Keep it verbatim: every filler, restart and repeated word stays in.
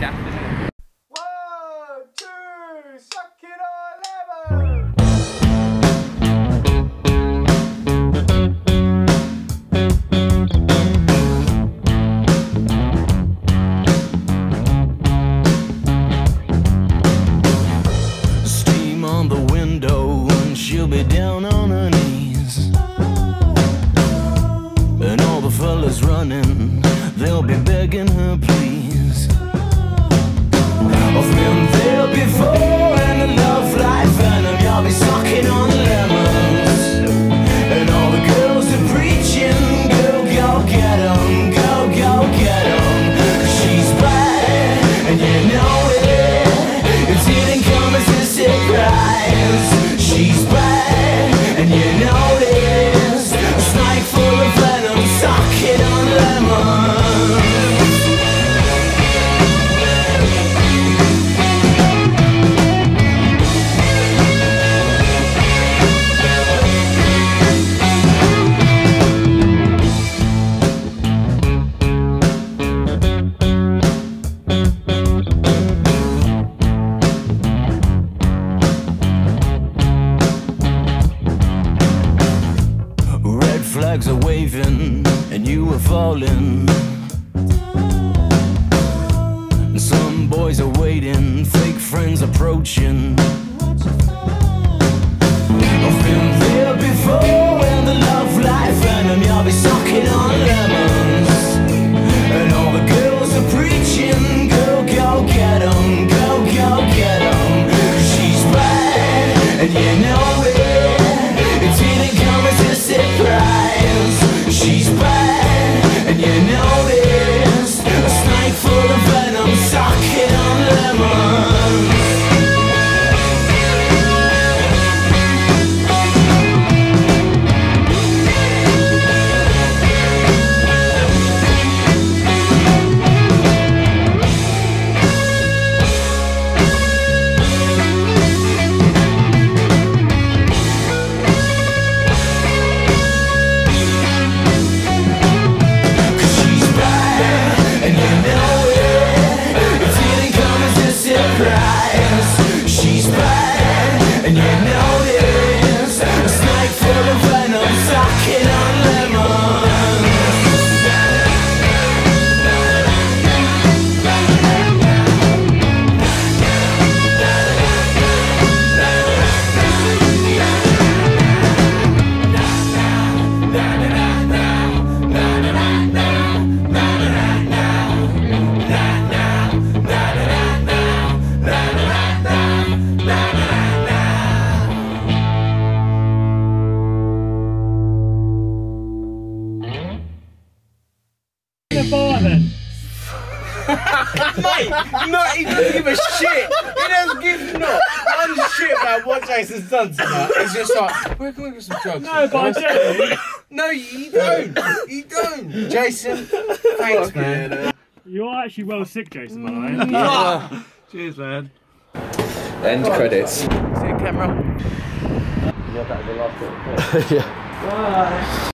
gaff, isn't it? One, two, suck it on lemon! Steam on the window and she'll be down on her knees. And all the fellas running, they'll be begging her please. I've been there before in the love life, and you'll be sucking on lemons. And all the girls are preaching, go, go, get 'em, go, go, get 'em. She's bad, and you know it. It didn't come as a surprise. She's bad, and you know this. A snake full of venom, sucking on lemons. Flags are waving and you were falling. And some boys are waiting, fake friends approaching. I've been there before in the love life, and you'll be sucking on lemons. And all the girls are preaching, go, go, get 'em, go, go, get 'em. 'Cause she's bad, and you know it. It didn't come as a surprise. She's bad, and you know this. A snake full of venom, sucking on lemons. She's bad, and you know this. A snake full of venom, sucking on lemons. Mate, not he doesn't give a shit. He doesn't give not one shit about what Jason's done tonight. He's just like, where can we get some drugs? No, but I do. No, you don't. You don't. Jason, thanks, man. You are actually well sick, Jason, by the way. Yeah. Cheers, man. End credits. See you, camera. Yeah, that was the last bit. Yeah. Bye.